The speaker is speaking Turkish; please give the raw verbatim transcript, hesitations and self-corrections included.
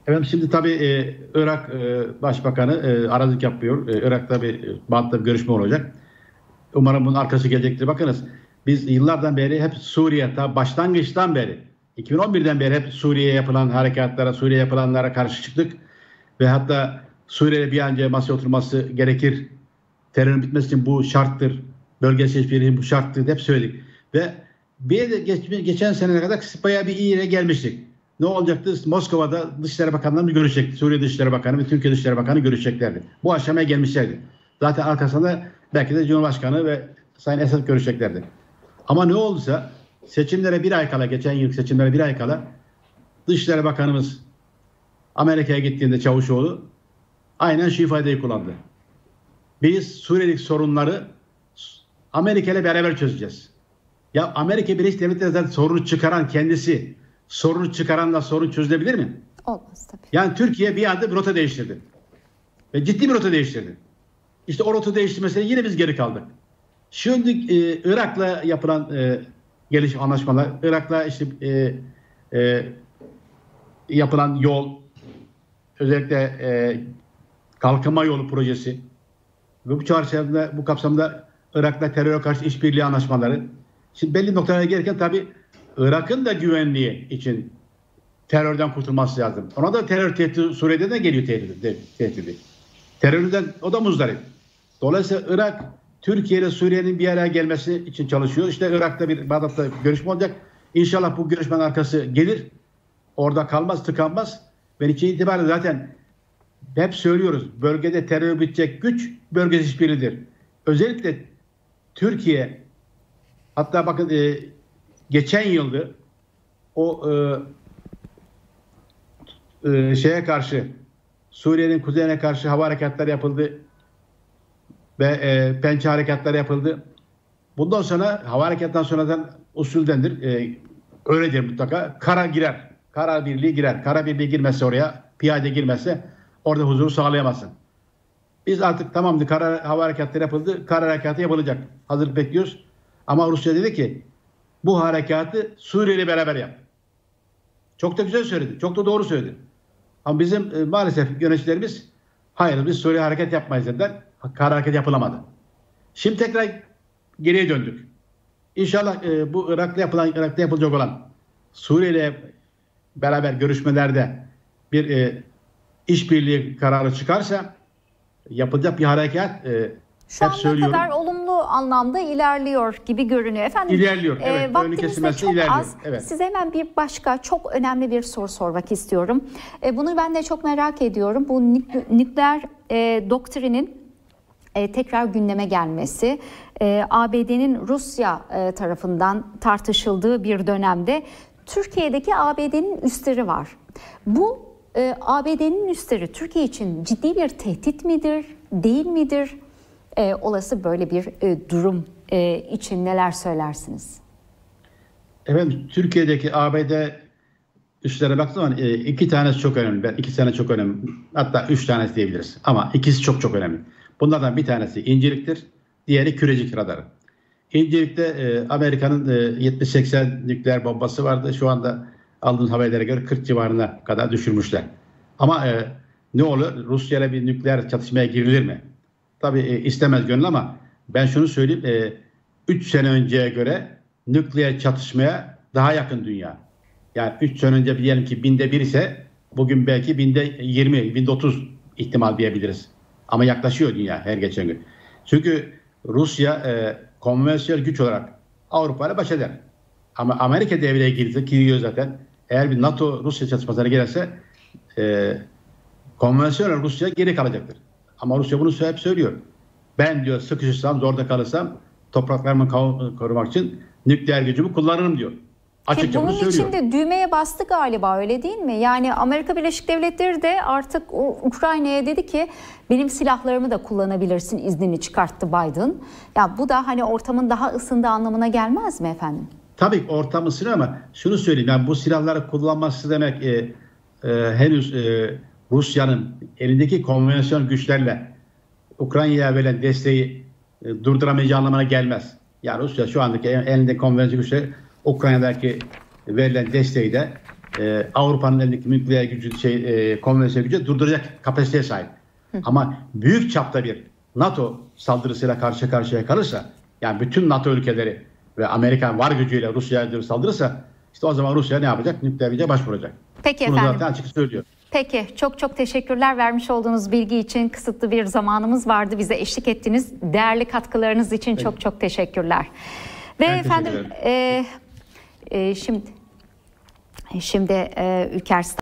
Evet, şimdi tabii e, Irak e, Başbakanı e, aracılık yapıyor. E, Irak'ta bir e, bantlı bir görüşme olacak. Umarım bunun arkası gelecektir. Bakınız, biz yıllardan beri hep Suriye, ta başlangıçtan beri, iki bin on birden beri hep Suriye'ye yapılan harekatlara, Suriye'ye yapılanlara karşı çıktık. Ve hatta Suriye'de bir an önce masaya oturması gerekir. Terörün bitmesi için bu şarttır. Bölgesel işbirliği bu şarttır. Hep söyledik. Ve bir de geç, geçen seneye kadar bayağı bir iyi yere gelmiştik. Ne olacaktı? Moskova'da Dışişleri Bakanlarımız görüşecekti. Suriye Dışişleri Bakanı ve Türkiye Dışişleri Bakanı görüşeceklerdi. Bu aşamaya gelmişlerdi. Zaten arkasında belki de Cumhurbaşkanı ve Sayın Esad görüşeceklerdi. Ama ne olduysa seçimlere bir ay kala, geçen yıl seçimlere bir ay kala Dışişleri Bakanımız Amerika'ya gittiğinde Çavuşoğlu aynen şu ifadeyi kullandı. Biz Suriye'deki sorunları Amerika ile beraber çözeceğiz. Ya Amerika Birleşik Devletleri zaten sorunu çıkaran kendisi. Sorunu çıkaranla sorun çözülebilir mi? Olmaz tabii. Yani Türkiye bir anda bir rota değiştirdi. Ve ciddi bir rota değiştirdi. İşte o rota değiştirmesiyle yine biz geri kaldık. Şimdi e, Irak'la yapılan e, gelişim anlaşmalar, Irak'la işte e, e, yapılan yol, özellikle e, kalkınma yolu projesi ve bu çerçevede, bu kapsamda Irak'la teröre karşı işbirliği anlaşmaları. Şimdi belli noktalara gelirken tabii Irak'ın da güvenliği için terörden kurtulması lazım. Ona da terör tehdidi, Suriye'de de geliyor tehdidi. tehdidi. Terörden o da muzdarip. Dolayısıyla Irak, Türkiye ile Suriye'nin bir araya gelmesi için çalışıyor. İşte Irak'ta bir Bağdat'ta görüşme olacak. İnşallah bu görüşmenin arkası gelir. Orada kalmaz, tıkanmaz. Ve için itibariyle zaten hep söylüyoruz. Bölgede terör bitecek güç bölgesi işbirliğidir. Özellikle Türkiye, hatta bakın e, geçen yıldı o e, e, şeye karşı, Suriye'nin kuzeyine karşı hava harekatları yapıldı ve e, pençe harekatları yapıldı. Bundan sonra hava harekatından sonradan usuldendir. E, öyledir mutlaka. Kara girer. Kara birliği girer. Kara birliği girmezse oraya, piyade girmezse orada huzuru sağlayamazsın. Biz artık tamamdır, kara hava harekatları yapıldı. Kara harekatı yapılacak. Hazır bekliyoruz. Ama Rusya dedi ki bu harekatı Suriye ile beraber yap. Çok da güzel söyledi. Çok da doğru söyledi. Ama bizim e, maalesef yöneticilerimiz hayır biz Suriye hareket yapmayız dediler. Kara hareket yapılamadı. Şimdi tekrar geriye döndük. İnşallah e, bu Irak'ta yapılan, Irak'ta yapılacak olan Suriye ile beraber görüşmelerde bir e, işbirliği kararı çıkarsa yapılacak bir harekat e, Şu hep ana söylüyorum. kadar olumlu anlamda ilerliyor gibi görünüyor. Efendim, İlerliyor. Evet. E, vaktimiz de çok ilerliyor. az. Evet. Size hemen bir başka çok önemli bir soru sormak istiyorum. E, bunu ben de çok merak ediyorum. Bu nükleer e, doktrinin e, tekrar gündeme gelmesi, e, A B D'nin Rusya e, tarafından tartışıldığı bir dönemde Türkiye'deki A B D'nin üsleri var. Bu e, A B D'nin üsleri Türkiye için ciddi bir tehdit midir, değil midir? E, olası böyle bir e, durum e, için neler söylersiniz? Efendim, Türkiye'deki A B D üslere baktığım zaman e, iki tanesi çok önemli. Ben iki tane çok önemli. Hatta üç tanesi diyebiliriz. Ama ikisi çok çok önemli. Bunlardan bir tanesi İncirlik'tir. Diğeri Kürecik radarı. İncirlik'te e, Amerika'nın e, yetmiş seksen nükleer bombası vardı. Şu anda aldığımız haberlere göre kırk civarına kadar düşürmüşler. Ama e, ne olur? Rusya ile bir nükleer çatışmaya girilir mi? Tabii e, istemez gönül ama ben şunu söyleyeyim. üç sene önceye göre nükleer çatışmaya daha yakın dünya. Yani üç sene önce diyelim ki binde bir ise bugün belki binde yirmi, binde otuz ihtimal diyebiliriz. Ama yaklaşıyor dünya her geçen gün. Çünkü Rusya e, konvansiyonel güç olarak Avrupa ile baş eder. Ama Amerika devreye girdi, giriyor zaten. Eğer bir NATO-Rusya çatışmasına girerse e, konvansiyonel Rusya geri kalacaktır. Ama Rusya bunu hep söylüyor. Ben diyor sıkışırsam, zorda kalırsam topraklarımı korumak için nükleer gücümü kullanırım diyor. Açıkça bunu söylüyor. Bunun için de düğmeye bastı galiba, öyle değil mi? Yani Amerika Birleşik Devletleri de artık Ukrayna'ya dedi ki benim silahlarımı da kullanabilirsin iznini çıkarttı Biden. Ya bu da hani ortamın daha ısındığı anlamına gelmez mi efendim? Tabii ortam ısınıyor ama şunu söyleyeyim. Yani bu silahları kullanması demek e, e, henüz e, Rusya'nın elindeki konvansiyonel güçlerle Ukrayna'ya verilen desteği e, durduramayacağı anlamına gelmez. Yani Rusya şu andaki elinde konvansiyonel güçler Ukrayna'daki verilen desteği de e, Avrupa'nın elindeki nükleer gücü, şey, e, konvansiyonel gücü durduracak kapasiteye sahip. Hı. Ama büyük çapta bir NATO saldırısıyla karşı karşıya kalırsa, yani bütün NATO ülkeleri ve Amerikan var gücüyle Rusya'ya saldırırsa, işte o zaman Rusya ne yapacak? Nükleer güce başvuracak. Peki Bunu efendim. zaten açık söylüyor. Peki, çok çok teşekkürler vermiş olduğunuz bilgi için. Kısıtlı bir zamanımız vardı. Bize eşlik ettiniz. Değerli katkılarınız için Peki. çok çok teşekkürler. Ve ben efendim e, e, şimdi şimdi e, Ülker